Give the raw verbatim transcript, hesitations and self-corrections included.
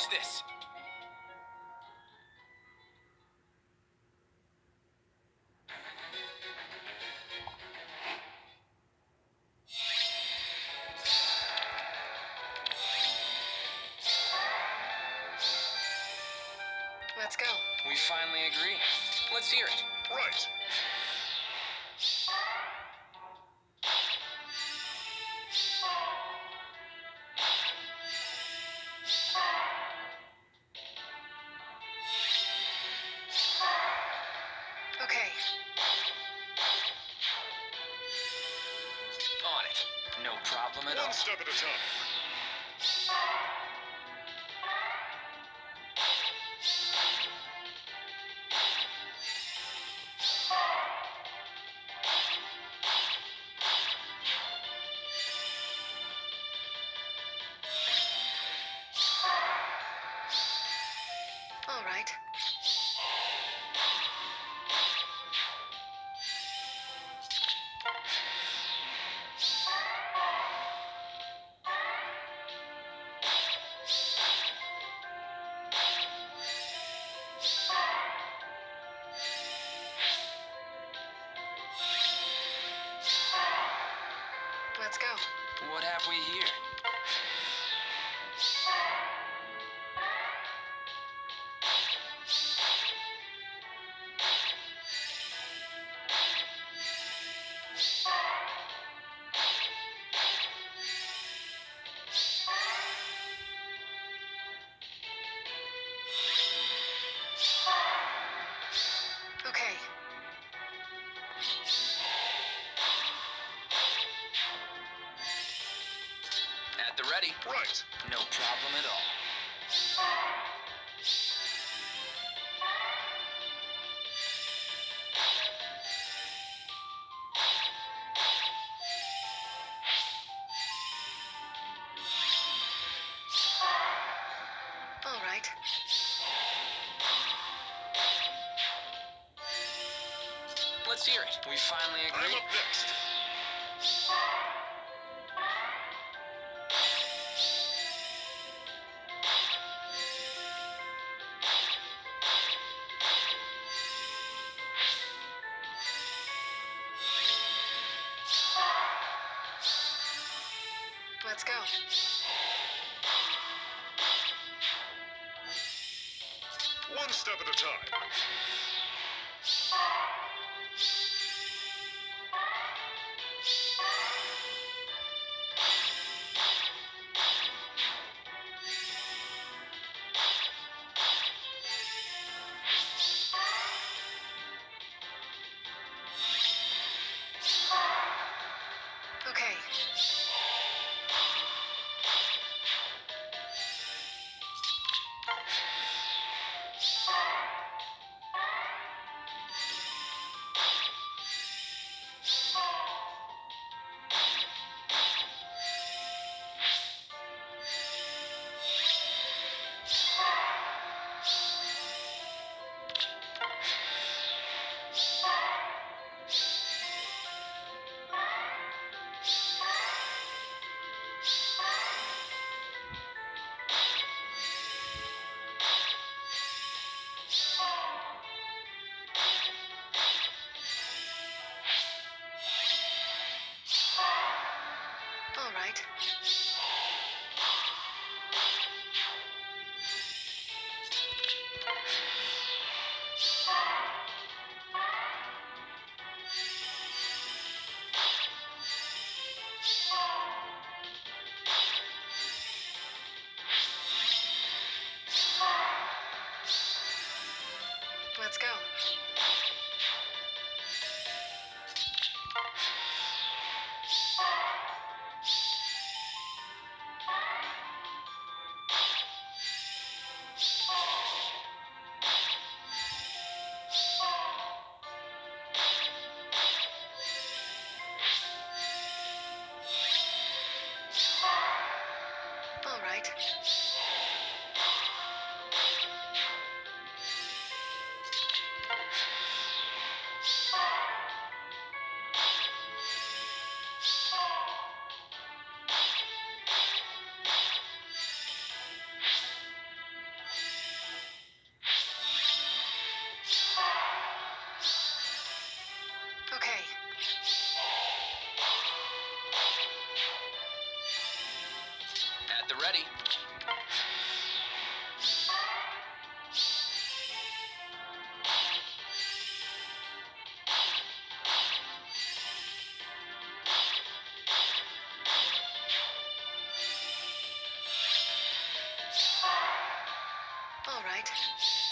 finish this. Let's go. We finally agree. Let's hear it. Right. Okay. On it. No problem at all. One step at a time. All right. Let's go. What have we here? Okay. At the ready. Right. No problem at all. All right. Let's hear it. We finally I'm agree. up next. Let's go. One step at a time. Okay. All right. Let's go. All right. At the ready. All right.